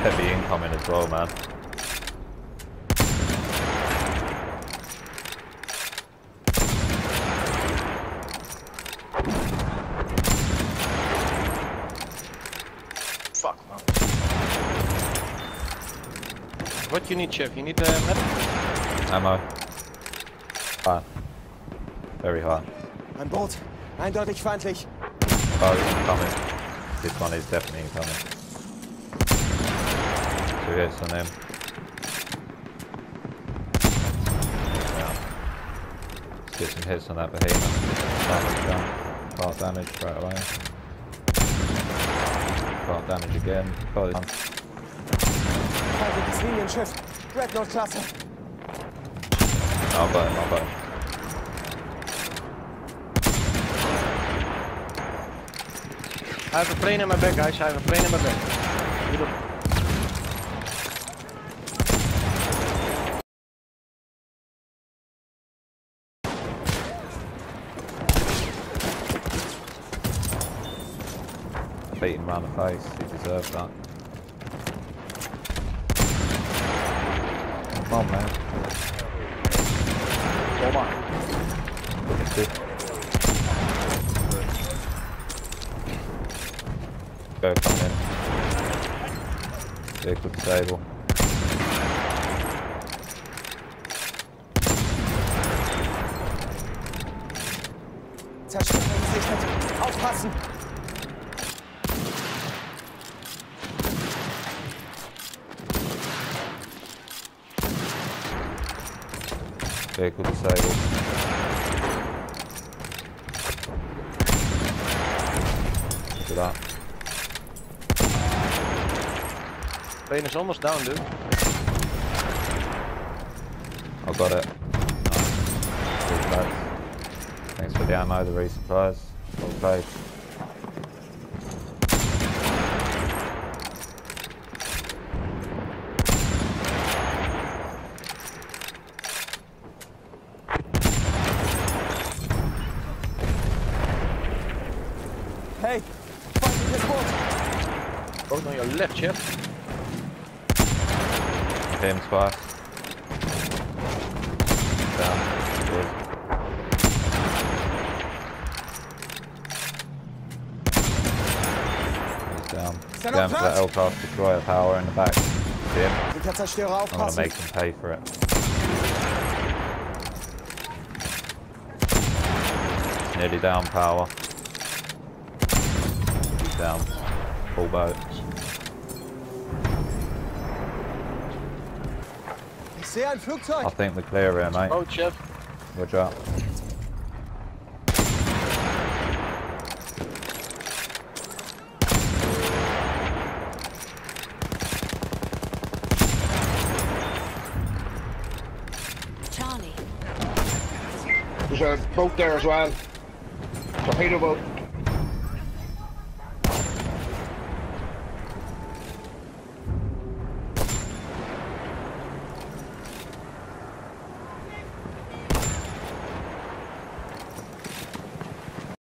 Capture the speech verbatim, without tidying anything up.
Heavy incoming as well, man. Fuck, man. What you need, Chef? You need uh, medic? Ammo. Hard. Very hard. Ein Boot. Eindeutig feindlich. Oh, it's incoming. This one is definitely incoming. Two hits on him. Yeah. Let's get some hits on that behemoth. Damage done. Part damage straight away. Part damage again. Got this one. Feindliches Linienschiff. Dreadnought-Klasse. I'll got him, I'll got him. I have a plane in my back, guys. I have a plane in my back. Good up. Beat him round the face, he deserved that. Come on, man. Come on. Good. Go, come in. Vehicle disable. Zerstörer gesichtet. Aufpassen. Vehicle disabled. Look at that. Plane is almost down, dude. I got it. Nice. Thanks for the ammo, the resupplies. Well played. Hey, feindliches Boot. Both on your left, Chef. Him twice. Down. Good. He's down. Down for that L-class destroyer power in the back. See him? Der Zerstörer I'm gonna aufpassen. make him pay for it. Nearly down power. He's down. Full boat. Ich sehe ein I Flugzeug. think we're clear here, mate. Boat, Chef. Roger up. There's a boat there as well. Torpedo boat.